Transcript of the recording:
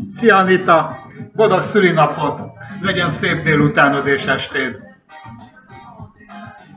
Szia Anita! Boldog szülinapot! Legyen szép délutánod és estéd!